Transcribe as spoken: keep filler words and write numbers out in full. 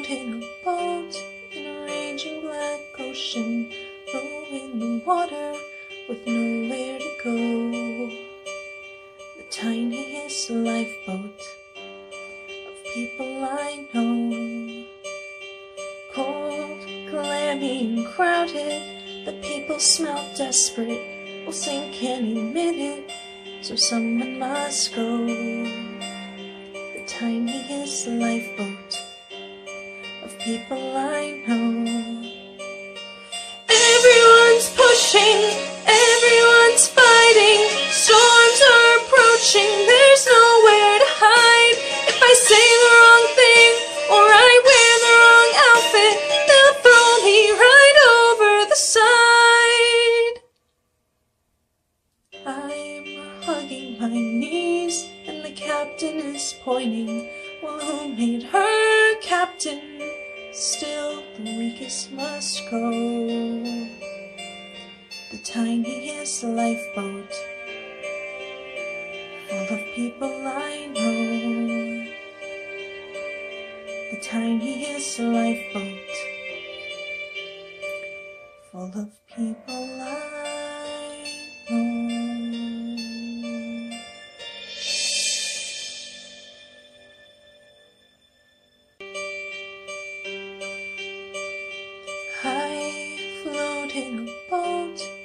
in a boat in a raging black ocean, low in the water with nowhere to go. The tiniest lifeboat of people I know. Cold, clammy and crowded, the people smell desperate, will sink any minute, so someone must go. The tiniest lifeboat of people I know. Everyone's pushing, everyone's fighting, storms are approaching, there's nowhere to hide. If I say the wrong thing or I wear the wrong outfit, they'll throw me right over the side. I'm hugging my knees and the captain is pointing. Well, who made her captain? Still the weakest must go. The tiniest lifeboat full of people I know. The tiniest lifeboat full of people I know. I float in a boat